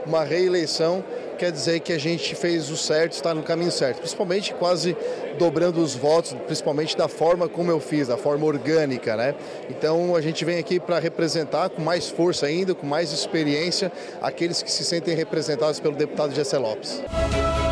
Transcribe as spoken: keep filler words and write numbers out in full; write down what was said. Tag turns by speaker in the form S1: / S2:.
S1: uma reeleição quer dizer que a gente fez o certo, está no caminho certo, principalmente quase dobrando os votos, principalmente da forma como eu fiz, da forma orgânica, né? Então a gente vem aqui para representar com mais força ainda, com mais experiência, aqueles que se sentem representados pelo deputado Gessé Lopes.